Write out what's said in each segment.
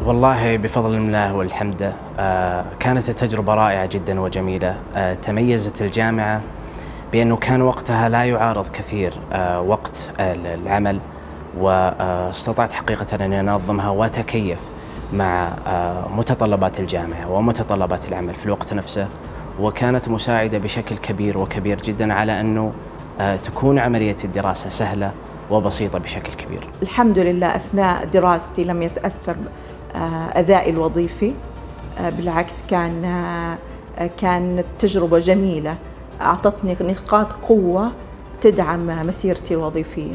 والله بفضل الله والحمد كانت التجربة رائعة جدا وجميلة. تميزت الجامعة بأنه كان وقتها لا يعارض كثير وقت العمل، واستطعت حقيقة أن أنظمها وأتكيف مع متطلبات الجامعة ومتطلبات العمل في الوقت نفسه، وكانت مساعدة بشكل كبير وكبير جدا على أنه تكون عملية الدراسة سهلة وبسيطة بشكل كبير. الحمد لله أثناء دراستي لم يتأثر أدائي الوظيفي، بالعكس كانت تجربة جميلة أعطتني نقاط قوة تدعم مسيرتي الوظيفية.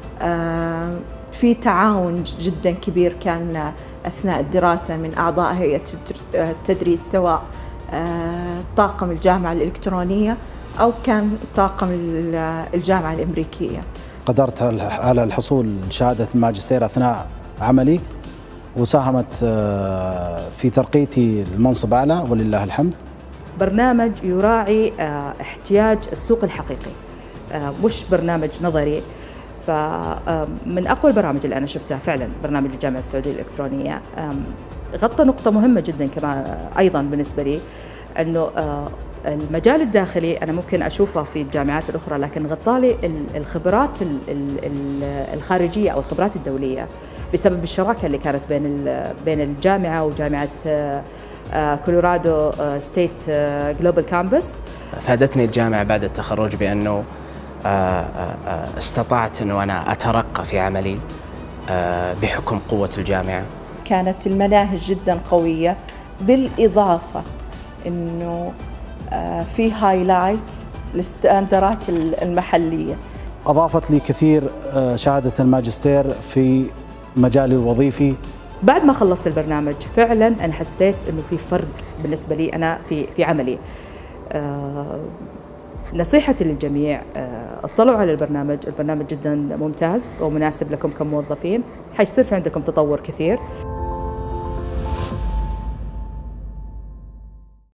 في تعاون جدا كبير كان أثناء الدراسة من أعضاء هيئة التدريس، سواء طاقم الجامعة الإلكترونية أو كان طاقم الجامعة الأمريكية. قدرت على الحصول شهادة الماجستير أثناء عملي، وساهمت في ترقيتي المنصب أعلى ولله الحمد. برنامج يراعي احتياج السوق الحقيقي، مش برنامج نظري. فمن أقوى البرامج اللي أنا شفتها فعلا برنامج الجامعة السعودية الإلكترونية. غطى نقطة مهمة جدا كمان أيضا بالنسبة لي، أنه المجال الداخلي أنا ممكن أشوفه في الجامعات الأخرى، لكن غطالي الخبرات الخارجية أو الخبرات الدولية بسبب الشراكة اللي كانت بين الجامعة وجامعة كولورادو ستيت جلوبال كامبس. فادتني الجامعة بعد التخرج بأنه استطعت أنه أنا أترقى في عملي بحكم قوة الجامعة. كانت المناهج جدا قوية، بالإضافة أنه في هايلايت للستاندرات المحلية. أضافت لي كثير شهادة الماجستير في مجالي الوظيفي. بعد ما خلصت البرنامج فعلا أنا حسيت أنه في فرق بالنسبة لي أنا في عملي. نصيحتي للجميع اطلعوا على البرنامج جدا ممتاز ومناسب لكم كموظفين، حيصير في عندكم تطور كثير.